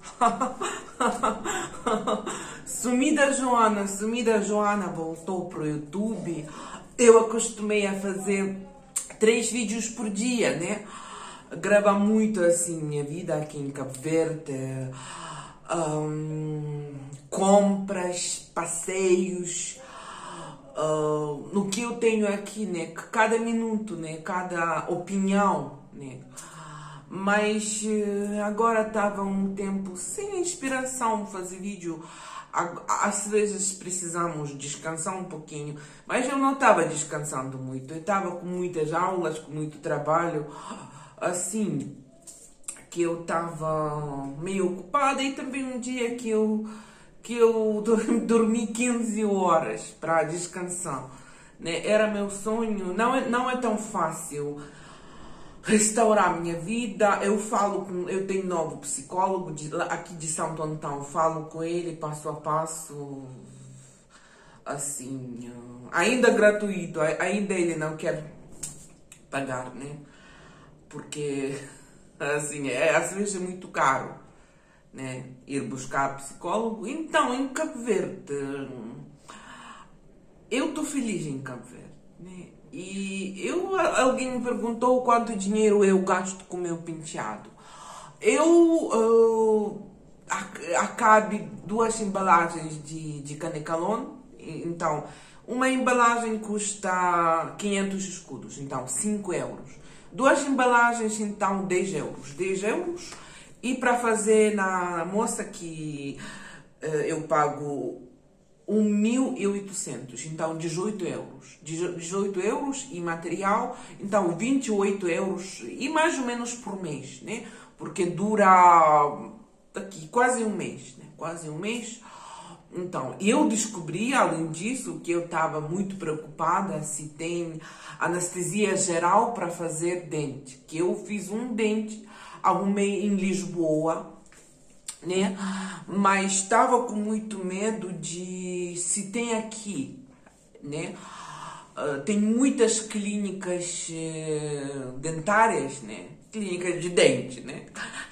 Sumida Joana voltou pro YouTube. Eu acostumei a fazer 3 vídeos por dia, né? Gravar muito assim minha vida aqui em Cabo Verde, compras, passeios, no que eu tenho aqui, né? Cada minuto, né? Cada opinião, né? Mas agora estava um tempo sem inspiração fazer vídeo. Às vezes precisamos descansar um pouquinho, mas eu não estava descansando muito. Eu estava com muitas aulas, com muito trabalho, assim, que eu estava meio ocupada. E também um dia que eu dormi 15 horas para descansar, né? Era meu sonho. Não é tão fácil restaurar a minha vida. Eu tenho novo psicólogo aqui de Santo Antão, falo com ele passo a passo, assim, ainda gratuito, ainda ele não quer pagar, né? Porque, assim, às vezes é muito caro, né? Ir buscar psicólogo. Então, em Cabo Verde, eu estou feliz em Cabo Verde, né? E alguém me perguntou quanto dinheiro eu gasto com o meu penteado. Acabe 2 embalagens de Canecalon. Então, uma embalagem custa 500 escudos, então 5 euros. 2 embalagens, então 10 euros. 10 euros. E para fazer na moça que eu pago 1.800, então 18 euros. 18 euros e material, então 28 euros e mais ou menos por mês, né? Porque dura aqui quase um mês, né? Quase um mês. Então, eu descobri, além disso, que eu estava muito preocupada se tem anestesia geral para fazer dente. Que eu fiz um dente, arrumei em Lisboa, né? Mas estava com muito medo de se tem aqui, né? Tem muitas clínicas dentárias, né? Clínicas de dente, né?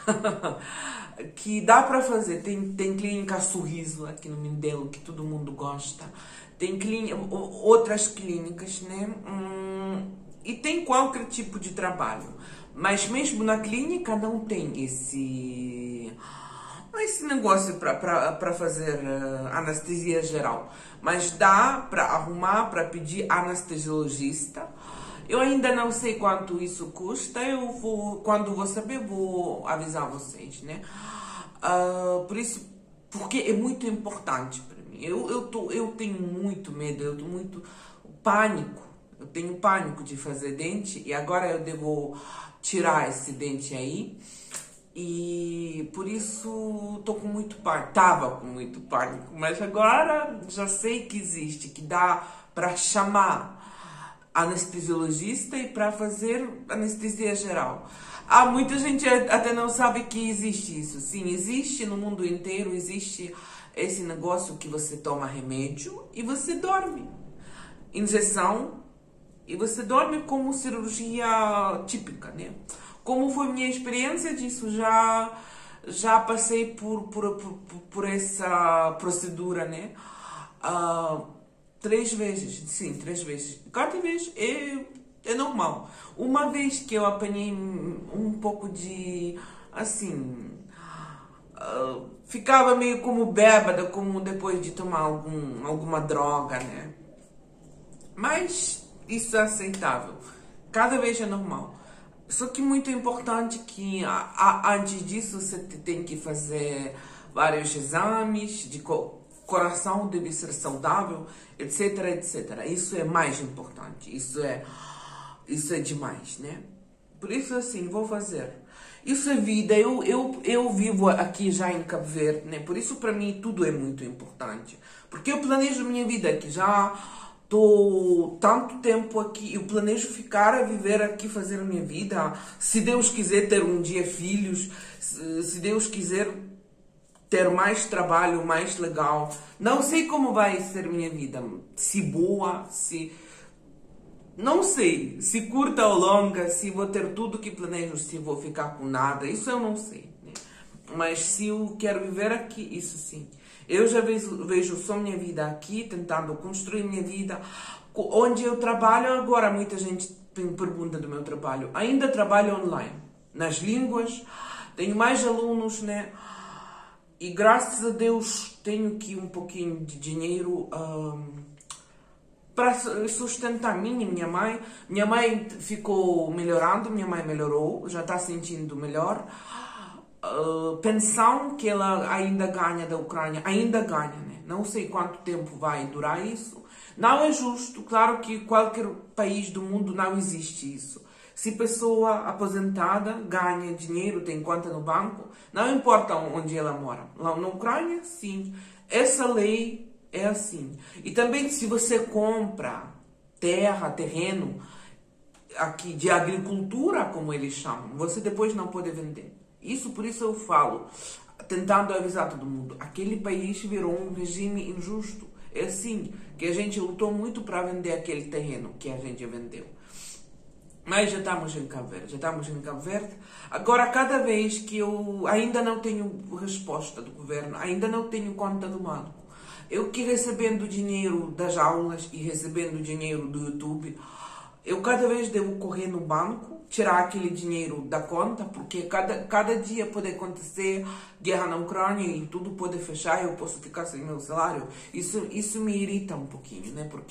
Que dá para fazer. Tem clínica Sorriso aqui no Mindelo, que todo mundo gosta. Tem outras clínicas, né? E tem qualquer tipo de trabalho. Mas mesmo na clínica não tem esse negócio para fazer anestesia geral. Mas dá para arrumar, para pedir anestesiologista. Eu ainda não sei quanto isso custa. Quando vou saber, vou avisar vocês, né? Por isso, porque é muito importante para mim. Eu tenho muito medo, eu tenho muito pânico. Eu tenho pânico de fazer dente e agora eu devo tirar esse dente aí. E por isso estou com muito pânico. Tava com muito pânico, mas agora já sei que existe, que dá para chamar anestesiologista e para fazer anestesia geral. Muita gente até não sabe que existe isso. Sim, existe no mundo inteiro, existe esse negócio que você toma remédio e você dorme. Injeção e você dorme como cirurgia típica, né? Como foi minha experiência disso? Já passei por essa procedura, né? 3 vezes, sim, 3 vezes. Cada vez é normal. Uma vez que eu apanhei um pouco de, assim, ficava meio como bêbada, como depois de tomar alguma droga, né? Mas isso é aceitável. Cada vez é normal. Só que muito importante que antes disso você tem que fazer vários exames de coração, deve ser saudável, etc, etc. Isso é mais importante. Isso é demais, né? Por isso, assim, vou fazer. Isso é vida. Eu vivo aqui já em Cabo Verde, né? Por isso, para mim, tudo é muito importante. Porque eu planejo minha vida aqui. Já estou tanto tempo aqui. Eu planejo ficar a viver aqui, fazer a minha vida. Se Deus quiser ter um dia filhos, se Deus quiser ter mais trabalho, mais legal. Não sei como vai ser minha vida. Se boa, se... Não sei, se curta ou longa, se vou ter tudo que planejo, se vou ficar com nada, isso eu não sei, né? Mas se eu quero viver aqui, isso sim. Eu já vejo só minha vida aqui, tentando construir minha vida. Onde eu trabalho agora, muita gente me pergunta do meu trabalho. Ainda trabalho online, nas línguas, tenho mais alunos, né? E graças a Deus tenho aqui um pouquinho de dinheiro para sustentar a mim e minha mãe. Minha mãe ficou melhorando, minha mãe melhorou, já está sentindo melhor. Pensão que ela ainda ganha da Ucrânia, ainda ganha, né? Não sei quanto tempo vai durar isso. Não é justo, claro que qualquer país do mundo não existe isso. Se pessoa aposentada ganha dinheiro, tem conta no banco, não importa onde ela mora. Lá na Ucrânia, sim. Essa lei é assim. E também se você compra terra, terreno, aqui de agricultura, como eles chamam, você depois não pode vender. Por isso eu falo, tentando avisar todo mundo, aquele país virou um regime injusto. É assim, que a gente lutou muito para vender aquele terreno que a gente vendeu. Mas já estamos em Cabo Verde, Agora, cada vez que eu ainda não tenho resposta do governo, ainda não tenho conta do banco, eu que recebendo dinheiro das aulas e recebendo dinheiro do YouTube, eu cada vez devo correr no banco, tirar aquele dinheiro da conta, porque cada dia pode acontecer guerra na Ucrânia e tudo pode fechar, eu posso ficar sem meu salário. Isso me irrita um pouquinho, né? Porque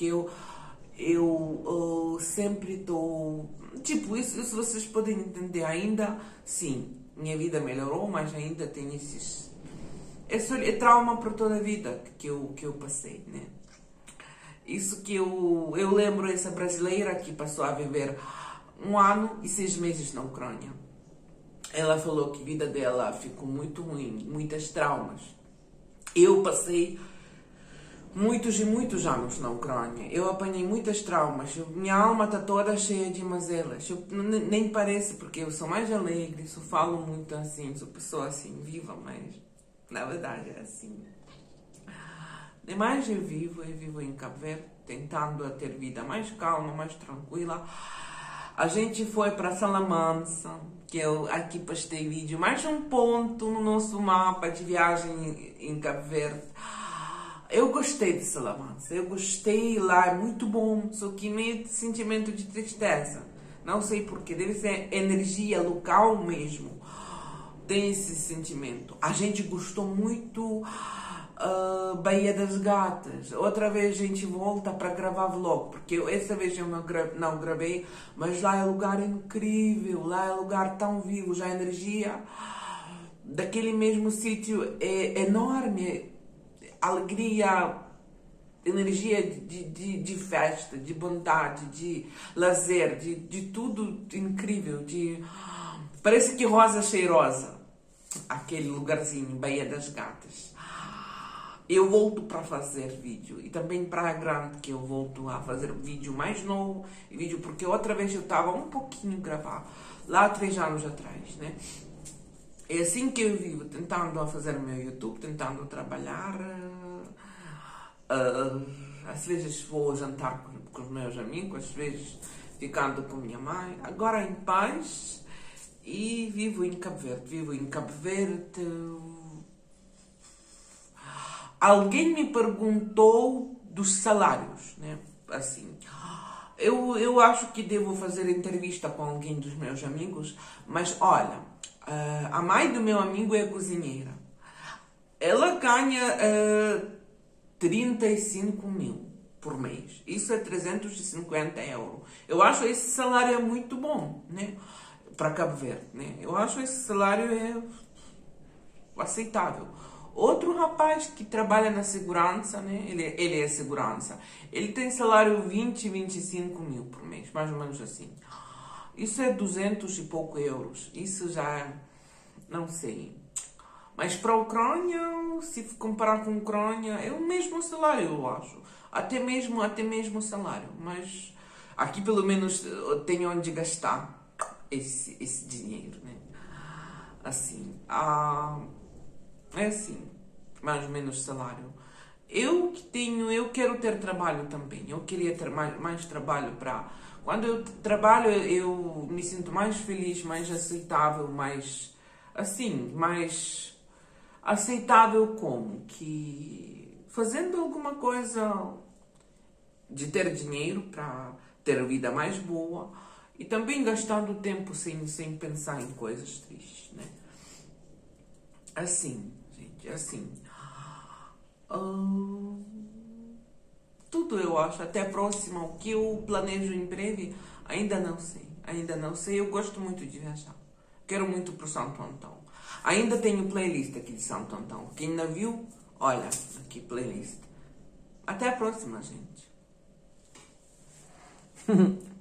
eu sempre estou... Tipo, isso vocês podem entender ainda. Sim, minha vida melhorou, mas ainda tem esses... É trauma para toda a vida que eu passei, né? Isso que eu lembro essa brasileira que passou a viver 1 ano e 6 meses na Ucrânia. Ela falou que a vida dela ficou muito ruim, muitas traumas. Eu passei muitos e muitos anos na Ucrânia. Eu apanhei muitas traumas. Minha alma está toda cheia de mazelas. Nem parece, porque eu sou mais alegre, só falo muito assim, sou pessoa assim, viva, mas na verdade é assim. Mas eu vivo em Cabo Verde, tentando ter vida mais calma, mais tranquila. A gente foi para Salamanca, que eu aqui postei vídeo, mais um ponto no nosso mapa de viagem em Cabo Verde. Eu gostei de Salamanca, eu gostei lá, é muito bom, só que meio de sentimento de tristeza. Não sei porquê, deve ser energia local mesmo. Tem esse sentimento. A gente gostou muito Baía das Gatas. Outra vez a gente volta para gravar vlog, porque essa vez eu não gravei, mas lá é lugar incrível, lá é lugar tão vivo, já a energia daquele mesmo sítio é enorme, alegria, energia de festa, de bondade, de lazer, de tudo incrível, parece que rosa cheirosa, aquele lugarzinho, Baía das Gatas. Eu volto para fazer vídeo e também para a Grande, que eu volto a fazer vídeo mais novo, porque outra vez eu estava um pouquinho gravar, lá 3 anos atrás, né? É assim que eu vivo, tentando a fazer o meu YouTube, tentando trabalhar. Às vezes vou jantar com os meus amigos, às vezes ficando com minha mãe. Agora em paz e vivo em Cabo Verde. Alguém me perguntou dos salários, né? Assim, eu acho que devo fazer entrevista com alguém dos meus amigos, mas olha, a mãe do meu amigo é cozinheira. Ela ganha 35 mil por mês. Isso é 350 euros. Eu acho esse salário muito bom, né? Para Cabo Verde, né? Eu acho esse salário aceitável. Outro rapaz que trabalha na segurança, né? Ele é segurança. Ele tem salário 20, 25 mil por mês, mais ou menos assim. Isso é 200 e pouco euros. Isso já, não sei. Mas para a Ucrânia, se comparar com a Ucrânia, é o mesmo salário, eu acho. Até mesmo salário. Mas aqui pelo menos tenho onde gastar esse dinheiro, né? Assim, é assim, mais ou menos salário. Eu quero ter trabalho também. Eu queria ter mais trabalho para... Quando eu trabalho, eu me sinto mais feliz, mais aceitável, mais... Assim, mais... Aceitável como? Que fazendo alguma coisa de ter dinheiro para ter a vida mais boa e também gastando tempo sem pensar em coisas tristes, né? Assim, gente, assim. Tudo eu acho, até a próxima. O que eu planejo em breve, ainda não sei. Ainda não sei, eu gosto muito de viajar. Quero muito pro Santo Antão. Ainda tenho playlist aqui de Santo Antão. Quem ainda viu, olha, aqui playlist. Até a próxima, gente.